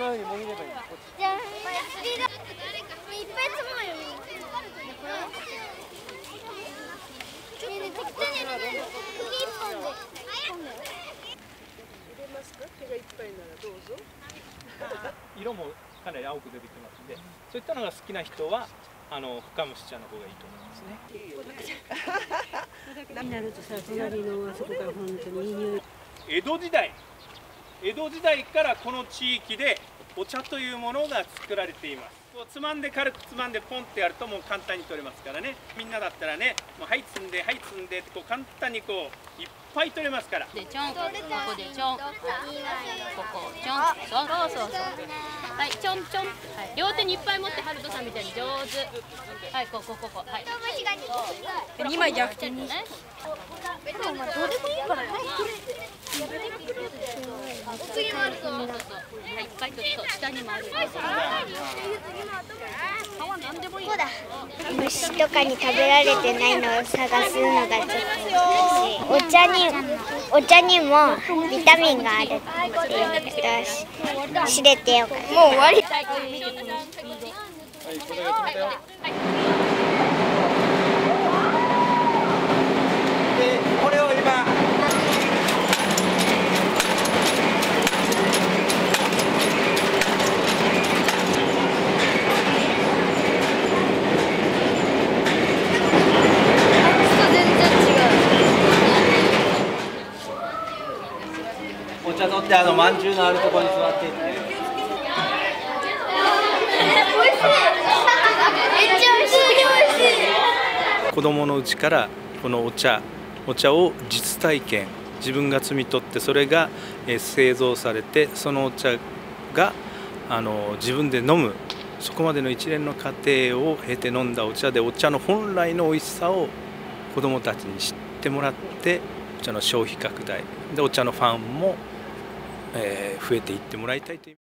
うにもぎればいい。 じゃあ、いっぱい積もうよ。適当に釘一本で。 入れますか？手がいっぱいならどうぞ。 色もかなり青く出てきますので、そういったのが好きな人は深蒸し茶の方がいいと思いますね。 になるとさ、隣のあそこから本当にいい匂い。 江戸時代からこの地域でお茶というものが作られています。こうつまんで軽くつまんでポンってやるともう簡単に取れますからね。みんなだったらね、もうはい積んではい積んでってこう簡単にこういっぱい取れますから。 でちょん、ここでちょん、ここちょん、そう。はい、ちょんちょん、はい、両手にいっぱい持ってハルトさんみたいに上手。はい、ここ、はい。 2枚逆転に。 ね。 お前どうでもいいからね。次もあるぞ。 はい、いっぱいと下にもある。 こうだ。虫とかに食べられてないのを探すのがちょっと難しい。お茶にもビタミンがあるっていうことを知れてよかった。もう終わり。 これを今。お茶取ってまんじゅうのあるところに座っていって。 めっちゃ美味しい。 子供のうちからこのお茶を実体験、自分が摘み取ってそれが製造されて、そのお茶が自分で飲む、そこまでの一連の過程を経て飲んだお茶で、お茶の本来の美味しさを子供たちに知ってもらって、お茶の消費拡大でお茶のファンも増えていってもらいたいという。